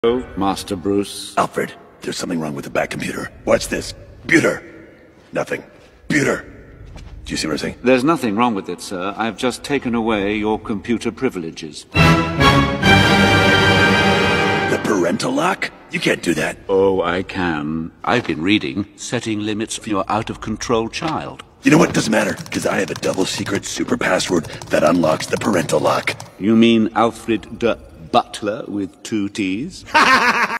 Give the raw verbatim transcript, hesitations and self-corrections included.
Oh, Master Bruce. Alfred, there's something wrong with the back computer. Watch this. Buter. Nothing. Buter. Do you see what I'm saying? There's nothing wrong with it, sir. I've just taken away your computer privileges. The parental lock? You can't do that. Oh, I can. I've been reading Setting Limits for Your Out-of-Control Child. You know what? Doesn't matter, because I have a double secret super password that unlocks the parental lock. You mean Alfred D. Butler with two T's?